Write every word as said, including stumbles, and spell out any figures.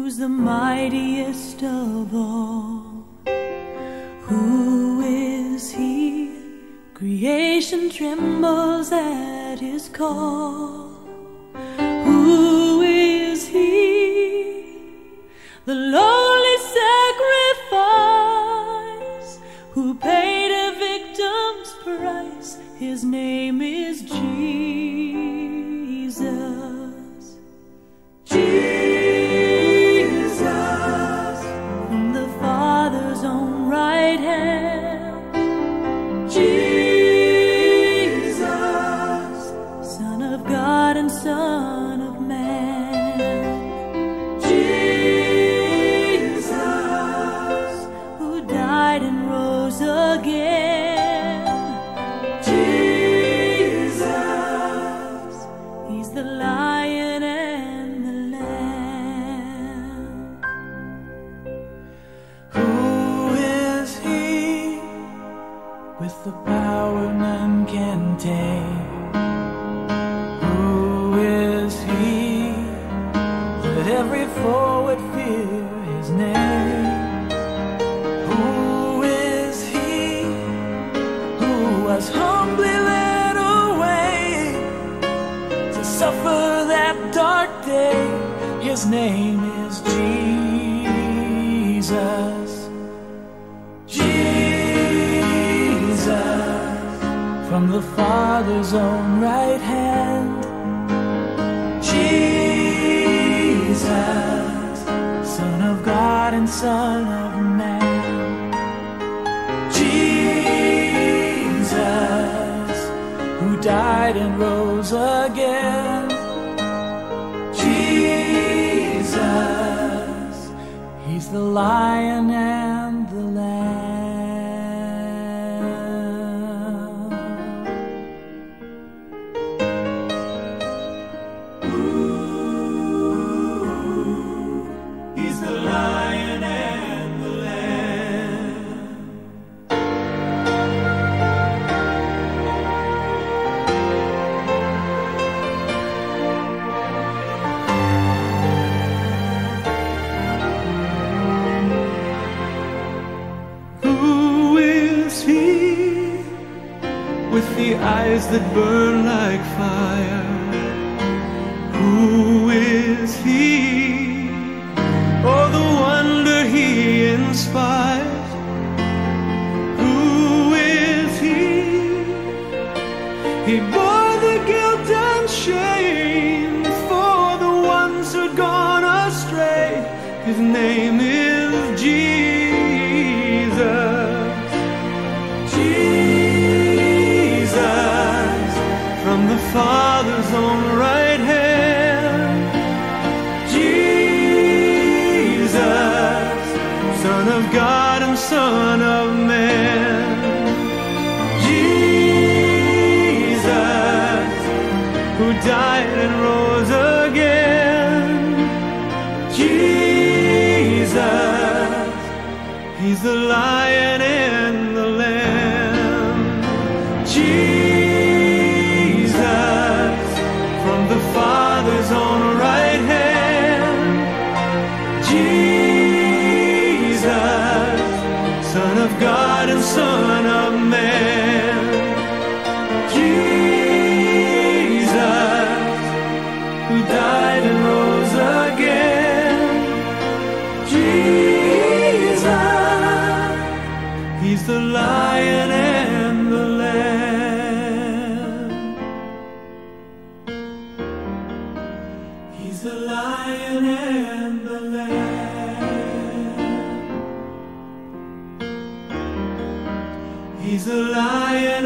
who's the mightiest of all. Who is he? Creation trembles at his call. Who is he? The lowly sacrifice, who paid a victim's price. His name is Jesus. Jesus, from the Father's own right hand. Jesus, Son of God and Son of Man. Jesus, who died and rose again. Jesus, he's the Lion and the Lamb. Who is he with the power none can tame? Who is he that every foe would fear his name? Who is he who was humbly led away to suffer that dark day? His name is Jesus. Jesus, from the Father's own right hand. Jesus, Son of God and Son of Man. Jesus, who died and rose again. Jesus, he's the Lion and the Lamb. He's the Lion and the Lamb. Who is he with the eyes that burn like fire? Who is he? Oh, the wonder he inspires. Who is he? He bore the guilt and shame for the ones who'd gone astray. His name is Jesus. Jesus, from the Father's own right hand. Jesus, Son of God and Son of Man. Jesus, who died and rose again. Jesus, he's the Lion and the Lamb. Jesus, from the Father's own right hand. Jesus, Son of God and Son of Man. Jesus, who died and rose again. Jesus, he's the Lion and the Lamb. He's the Lion and the Lamb. He's the Lion